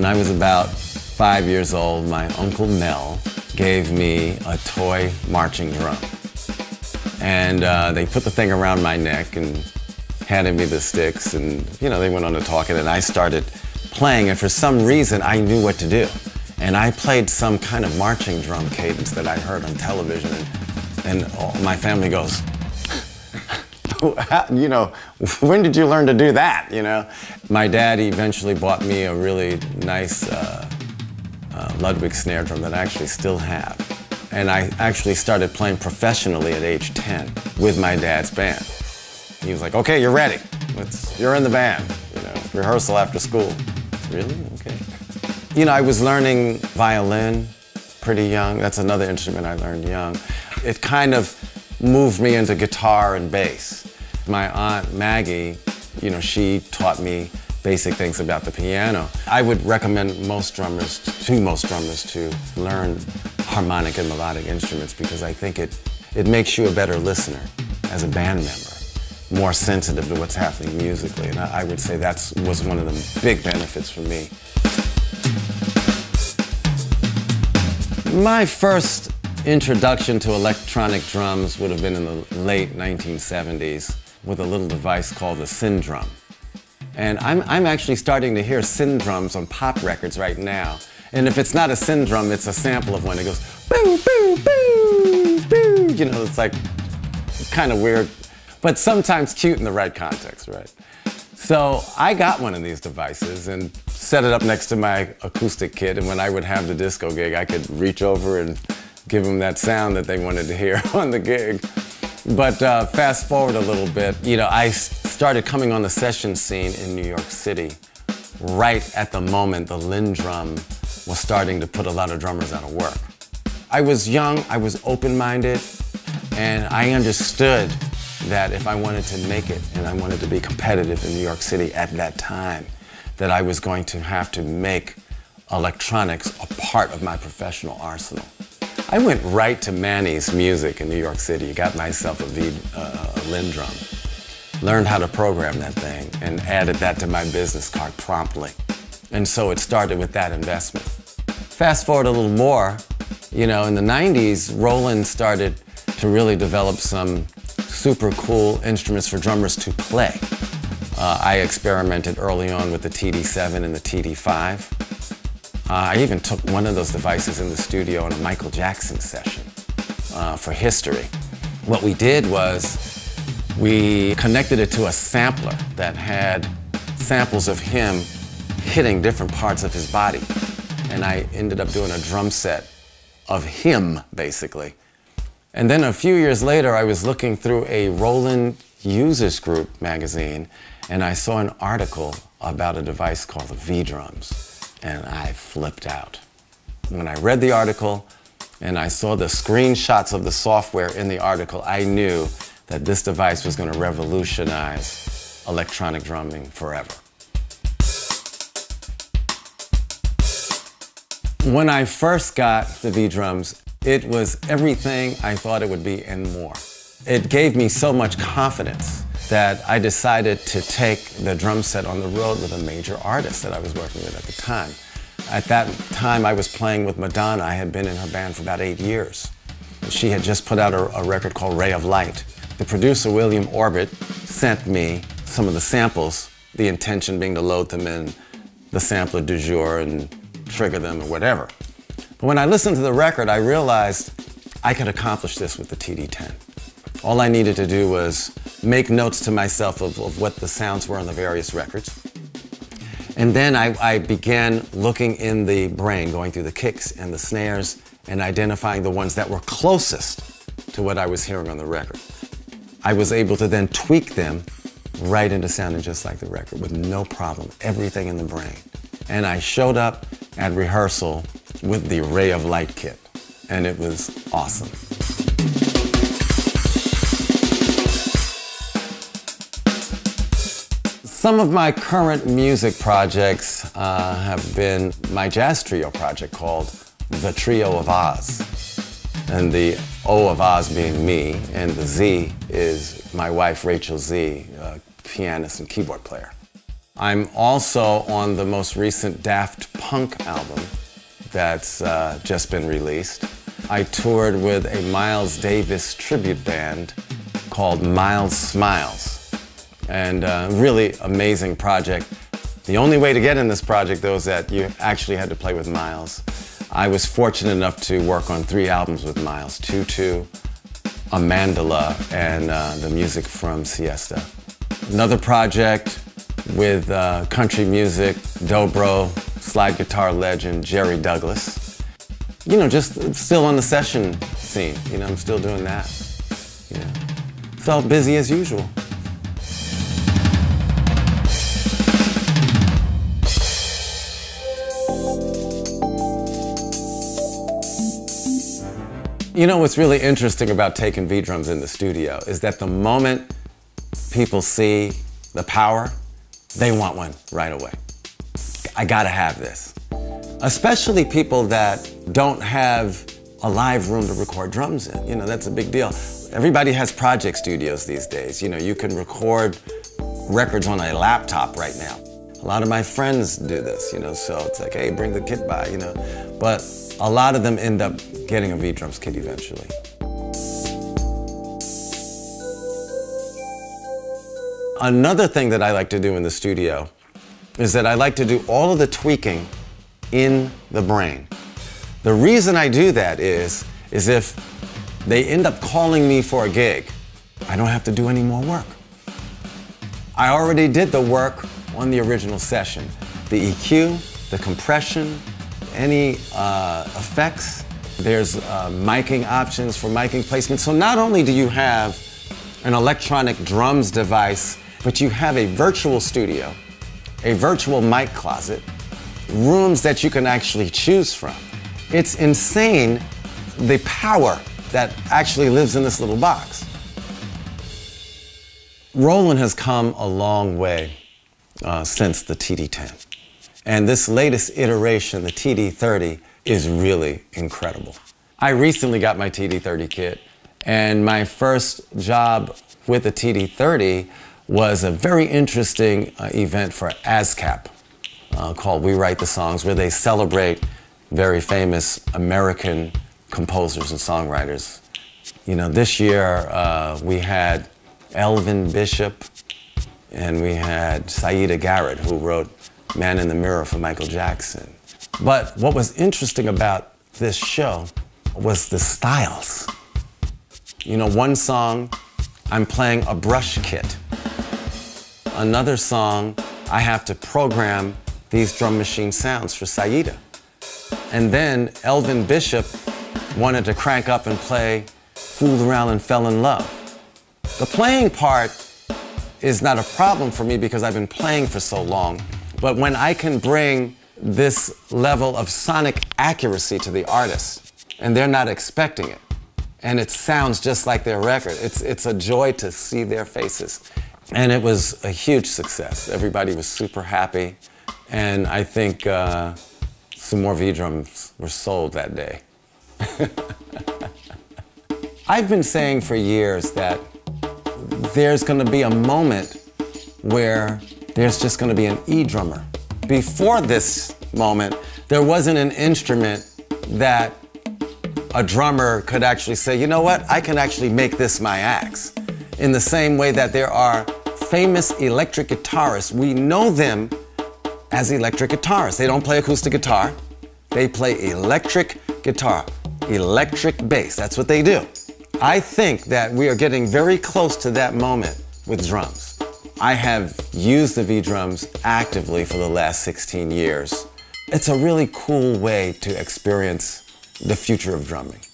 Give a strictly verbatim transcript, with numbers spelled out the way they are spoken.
I was about five years old, my Uncle Mel gave me a toy marching drum. And uh, they put the thing around my neck and handed me the sticks, and you know, they went on to talk, and then I started playing, and for some reason I knew what to do. And I played some kind of marching drum cadence that I heard on television, and, and my family goes, you know, when did you learn to do that, you know? My dad eventually bought me a really nice uh, uh, Ludwig snare drum that I actually still have. And I actually started playing professionally at age ten with my dad's band. He was like, okay, you're ready. Let's, you're in the band, you know, rehearsal after school. Really? Okay. You know, I was learning violin pretty young. That's another instrument I learned young. It kind of moved me into guitar and bass. My aunt Maggie, you know, she taught me basic things about the piano. I would recommend most drummers, to most drummers, to learn harmonic and melodic instruments because I think it, it makes you a better listener as a band member, more sensitive to what's happening musically. And I, I would say that was one of the big benefits for me. My first introduction to electronic drums would have been in the late nineteen seventies with a little device called the Syndrum. And I'm, I'm actually starting to hear Syndrums on pop records right now. And if it's not a Syndrum, it's a sample of one. It goes, boo, boo, boo, boo. You know, it's like kind of weird, but sometimes cute in the right context, right? So I got one of these devices and set it up next to my acoustic kit, and when I would have the disco gig, I could reach over and give them that sound that they wanted to hear on the gig. But uh, fast forward a little bit, you know, I started coming on the session scene in New York City right at the moment the Lindrum was starting to put a lot of drummers out of work. I was young, I was open-minded, and I understood that if I wanted to make it and I wanted to be competitive in New York City at that time, that I was going to have to make electronics a part of my professional arsenal. I went right to Manny's Music in New York City, got myself a, v, uh, a Lindrum, learned how to program that thing, and added that to my business card promptly. And so it started with that investment. Fast forward a little more, you know, in the nineties, Roland started to really develop some super cool instruments for drummers to play. Uh, I experimented early on with the T D seven and the T D five. Uh, I even took one of those devices in the studio on a Michael Jackson session uh, for history. What we did was we connected it to a sampler that had samples of him hitting different parts of his body. And I ended up doing a drum set of him, basically. And then a few years later, I was looking through a Roland Users Group magazine, and I saw an article about a device called the V-Drums. And I flipped out. When I read the article and I saw the screenshots of the software in the article, I knew that this device was going to revolutionize electronic drumming forever. When I first got the V-Drums, it was everything I thought it would be and more. It gave me so much confidence that I decided to take the drum set on the road with a major artist that I was working with at the time. At that time, I was playing with Madonna. I had been in her band for about eight years. She had just put out a, a record called Ray of Light. The producer, William Orbit, sent me some of the samples, the intention being to load them in the sampler du jour and trigger them or whatever. But when I listened to the record, I realized I could accomplish this with the T D ten. All I needed to do was make notes to myself of, of what the sounds were on the various records. And then I, I began looking in the brain, going through the kicks and the snares and identifying the ones that were closest to what I was hearing on the record. I was able to then tweak them right into sounding just like the record with no problem, everything in the brain. And I showed up at rehearsal with the Ray of Light kit, and it was awesome. Some of my current music projects uh, have been my jazz trio project called The Trio of Oz. And the O of Oz being me, and the Z is my wife Rachel Z, a pianist and keyboard player. I'm also on the most recent Daft Punk album that's uh, just been released. I toured with a Miles Davis tribute band called Miles Smiles, and uh, really amazing project. The only way to get in this project, though, is that you actually had to play with Miles. I was fortunate enough to work on three albums with Miles, Tutu, A Mandala, and uh, the music from Siesta. Another project with uh, country music, dobro, slide guitar legend Jerry Douglas. You know, just still on the session scene. You know, I'm still doing that. You know, so busy as usual. You know what's really interesting about taking V-drums in the studio is that the moment people see the power, they want one right away. I gotta have this. Especially people that don't have a live room to record drums in. You know, that's a big deal. Everybody has project studios these days. You know, you can record records on a laptop right now. A lot of my friends do this, you know, so it's like, hey, bring the kit by, you know. But a lot of them end up getting a V-drums kit eventually. Another thing that I like to do in the studio is that I like to do all of the tweaking in the brain. The reason I do that is, is if they end up calling me for a gig, I don't have to do any more work. I already did the work on the original session. The E Q, the compression, any uh, effects. There's uh, miking options for miking placement. So not only do you have an electronic drums device, but you have a virtual studio, a virtual mic closet, rooms that you can actually choose from. It's insane the power that actually lives in this little box. Roland has come a long way uh, since the T D ten. And this latest iteration, the T D thirty, is really incredible. I recently got my T D thirty kit, and my first job with the T D thirty was a very interesting uh, event for ASCAP uh, called We Write the Songs, where they celebrate very famous American composers and songwriters. You know, this year uh, we had Elvin Bishop, and we had Saida Garrett, who wrote Man in the Mirror for Michael Jackson. But what was interesting about this show was the styles. You know, one song, I'm playing a brush kit. Another song, I have to program these drum machine sounds for Saida. And then Elvin Bishop wanted to crank up and play Fooled Around and Fell in Love. The playing part is not a problem for me because I've been playing for so long. But when I can bring this level of sonic accuracy to the artist, and they're not expecting it, and it sounds just like their record, it's, it's a joy to see their faces. And it was a huge success. Everybody was super happy, and I think uh, some more V-drums were sold that day. I've been saying for years that there's going to be a moment where there's just going to be an E-drummer. Before this moment, there wasn't an instrument that a drummer could actually say, you know what, I can actually make this my axe. In the same way that there are famous electric guitarists, we know them as electric guitarists. They don't play acoustic guitar, they play electric guitar, electric bass, that's what they do. I think that we are getting very close to that moment with drums. I have used the V-drums actively for the last sixteen years. It's a really cool way to experience the future of drumming.